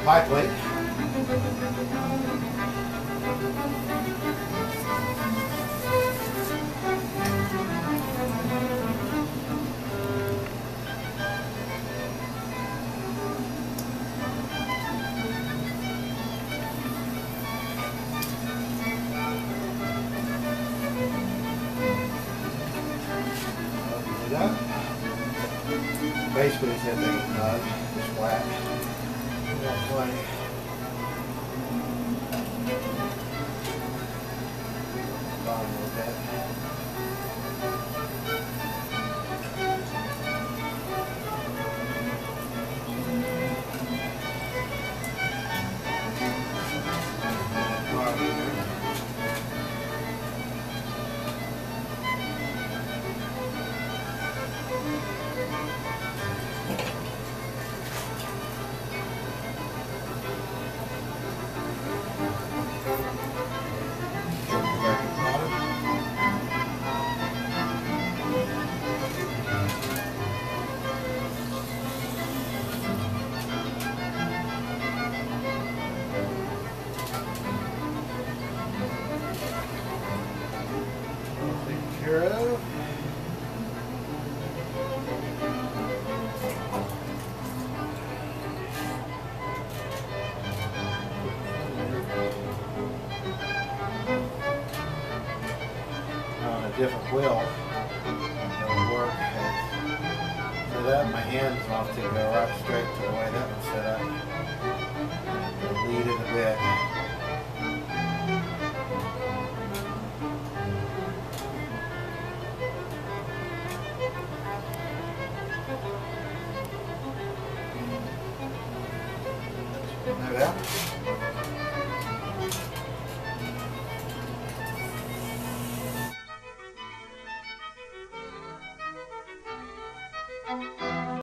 pipe leak. Open it up. Basically, it's that big nut, just flat. Plenty. Bottom a little bit. Care of. On a different wheel, it'll work. For that, my hands want to go up straight to the way that was set up. Lead it a bit. Move out.